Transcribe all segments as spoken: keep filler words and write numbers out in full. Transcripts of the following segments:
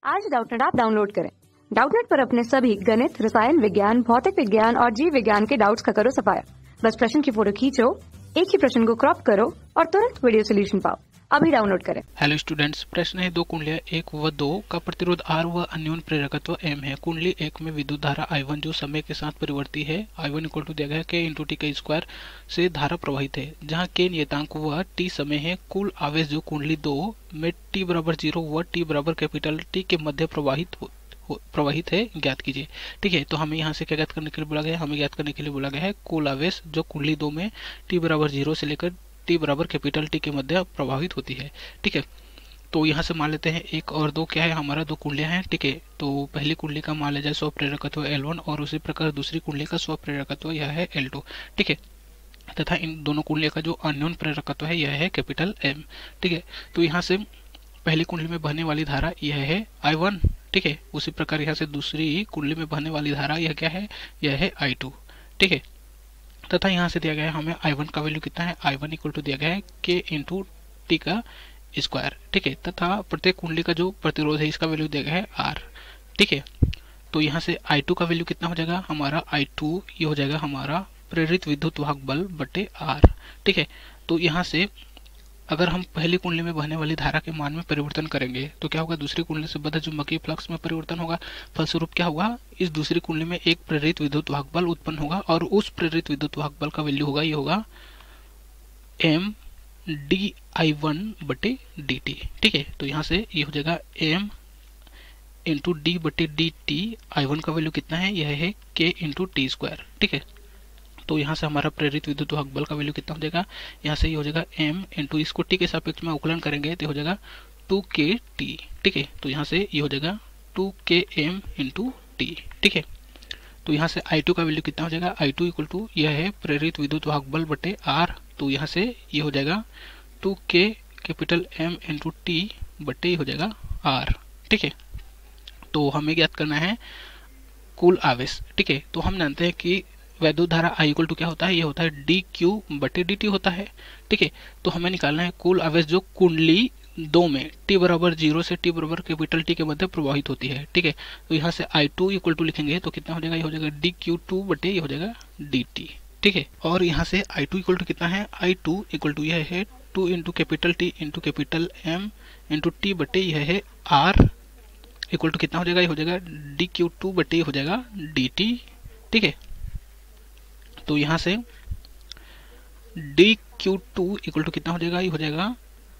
आज Doubtnut app download करें। Doubtnut पर अपने सभी गणित, रसायन विज्ञान, भौतिक विज्ञान और जीव विज्ञान के डाउट्स का करो सफाया। बस प्रश्न की फोटो खींचो, एक ही प्रश्न को क्रॉप करो और तुरंत वीडियो सोल्यूशन पाओ। अभी डाउनलोड करें। हेलो स्टूडेंट्स, प्रश्न है दो कुंडलियां एक व दो का प्रतिरोध आर व अन्योन्य प्रेरकत्व एम है। कुंडली एक में विद्युत धारा आई वन जो समय के साथ परिवर्ती है, आई वन इक्वल टू दिया गया है के इंटू टी का स्क्वायर से धारा प्रवाहित है, जहाँ के नियतांक व टी समय है। कुल आवेश जो कुंडली दो में टी बराबर जीरो व टी बराबर कैपिटल टी के मध्य प्रवाहित हो प्रवाहित है, ज्ञात कीजिए। ठीक है, तो हमें यहाँ से क्या ज्ञात करने के लिए बोला गया है? हमें ज्ञात करने के लिए बोला गया है कुल आवेश जो कुंडली दो में टी बराबर जीरो से लेकर टी बराबर कैपिटल टी के मध्य प्रभावित होती है। ठीक है, तो यहाँ से मान लेते हैं एक और दो क्या है, हमारा दो कुंडलियां हैं। ठीक है, तो पहली कुंडली का मान लिया जाए स्व प्रेरकत्व एल वन और उसी प्रकार दूसरी कुंडली का स्व प्रेरकत्व यह है एल टू। ठीक है, तथा इन दोनों कुंडलियों का जो अन्योन्य प्रेरकत्व है यह है कैपिटल एम। ठीक है, तो यहाँ से पहली कुंडली में बहने वाली धारा यह है आई वन। ठीक है, उसी प्रकार यहाँ से दूसरी कुंडली में बहने वाली धारा यह क्या है, यह है आई टू। ठीक है, तथा यहाँ से दिया गया है हमें आई वन का वैल्यू कितना है, आई वन इक्वल टू दिया गया है के इंटू टी का स्क्वायर। ठीक है, तथा प्रत्येक कुंडली का जो प्रतिरोध है इसका वैल्यू दिया गया है आर। ठीक है, तो यहाँ से आई टू का वैल्यू कितना हो जाएगा हमारा, आई टू ये हो जाएगा हमारा प्रेरित विद्युत वाहक बल बटे आर। ठीक है, तो यहाँ से अगर हम पहली कुंडली में बहने वाली धारा के मान में परिवर्तन करेंगे तो क्या होगा, दूसरी कुंडली से बद्ध चुंबकीय फ्लक्स में परिवर्तन होगा। फलस्वरूप क्या होगा, इस दूसरी कुंडली में एक प्रेरित विद्युत वाहक बल उत्पन्न होगा और उस प्रेरित विद्युत वाहक बल का वैल्यू होगा, ये होगा एम डी आई वन बटे डी टी। ठीक है, तो यहाँ से ये हो जाएगा एम इंटू डी बटे डी टी। आई वन का वैल्यू कितना है, यह है के इंटू टी स्क्वायर। ठीक है, तो यहाँ से हमारा प्रेरित विद्युत वाहक बल का वैल्यू कितना हो जाएगा, यहाँ से ये हो जाएगा m इंटू इसको टी के सापेक्ष में अवकलन करेंगे तो हो जाएगा टू के टी। ठीक है, तो यहाँ से ये हो जाएगा टू के एम इंटू टी। ठीक है, तो यहाँ से आई टू का वैल्यू कितना हो जाएगा, आई टू इक्वल टू यह है प्रेरित विद्युत वाहक बल बटे आर। तो यहाँ से ये हो जाएगा to K capital M into T बटे हो जाएगा आर। ठीक है, तो हमें ज्ञात करना है कुल आवेश। ठीक है, तो हम जानते हैं कि वैद्युत धारा I इक्वल टू क्या होता है, ये होता है डी क्यू बटे डी टी होता है। ठीक है, तो हमें निकालना है कुल आवेश जो कुंडली दो में टी बराबर जीरो से टी बराबर कैपिटल टी के मध्य प्रवाहित होती है। ठीक है, तो यहाँ से आई टू इक्वल टू लिखेंगे तो कितना हो जाएगा, ये हो जाएगा डी क्यू टू बटे ये हो जाएगा डी टी। ठीक है, और यहाँ से आई टू इक्वल टू कितना है, आई टू इक्वल टू यह है two into capital T into capital M into T बटे यह है आर इक्वल टू कितना हो जाएगा, ये हो जाएगा डी क्यू टू बटे हो जाएगा डी टी। ठीक है, तो यहाँ से D Q two equal to कितना हो जाएगा, ये हो जाएगा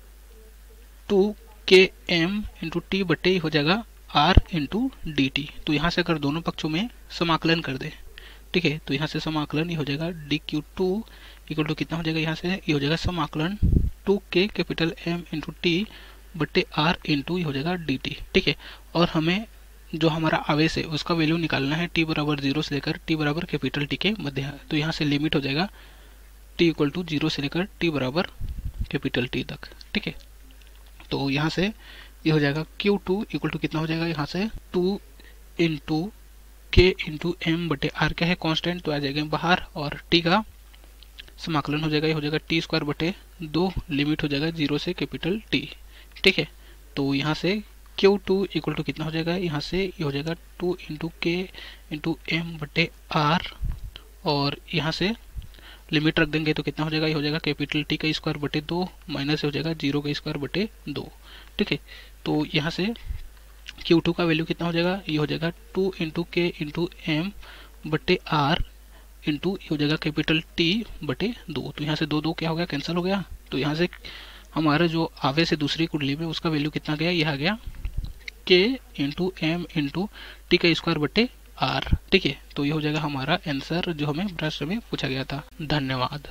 टू के एम इंटू टी बटे हो जाएगा आर इंटू डी टी। तो यहाँ से अगर दोनों पक्षों में समाकलन कर दे, ठीक है, तो यहाँ से समाकलन ये हो जाएगा D Q two equal to कितना हो जाएगा, यहाँ से ये हो जाएगा समाकलन two K capital M into T बटे आर इंटू ये हो जाएगा डी टी। ठीक है, और हमें जो हमारा आवेश है उसका वैल्यू निकालना है टी बराबर जीरो से लेकर टी बराबर कैपिटल टी के मध्य। तो यहाँ से लिमिट हो जाएगा टी इक्वल टू जीरो से लेकर टी बराबर कैपिटल टी तक। ठीक है, तो यहाँ से ये हो जाएगा क्यू टू इक्वल टू कितना हो जाएगा, यहाँ से two into K into M बटे आर क्या है कांस्टेंट, तो आ जाएगा बाहर, और टी का समाकलन हो जाएगा, ये हो जाएगा टी स्क्वायर बटे दो, लिमिट हो जाएगा जीरो से कैपिटल टी। ठीक है, तो यहाँ से क्यू टू इक्वल टू कितना हो जाएगा, यहाँ से ये हो जाएगा two into K into M बटे आर, और यहाँ से लिमिट रख देंगे तो कितना हो जाएगा, ये हो जाएगा कैपिटल टी का स्क्वायर बटे दो माइनस हो जाएगा जीरो का स्क्वायर बटे दो। ठीक है, तो यहाँ से क्यू टू का वैल्यू कितना हो जाएगा, ये हो जाएगा two into K into M बटे आर इंटू ये हो जाएगा कैपिटल टी बटे दो। तो यहाँ से दो दो क्या हो गया, कैंसिल हो गया। तो यहाँ से हमारा जो आवेश है दूसरी कुंडली में उसका वैल्यू कितना गया, यह आ गया K into M into T का स्क्वायर बटे आर। ठीक है, तो ये हो जाएगा हमारा आंसर जो हमें प्रश्न में पूछा गया था। धन्यवाद।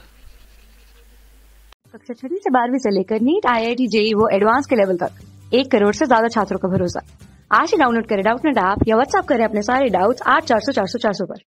कक्षा छठी से बारहवीं से लेकर NEET, I I T, JEE वो एडवांस के लेवल तक एक करोड़ से ज्यादा छात्रों का भरोसा। आज ही डाउनलोड करें डाउटनेट ऐप या व्हाट्सएप करें अपने सारे डाउट्स आठ चार सौ चार सौ चार सौ पर।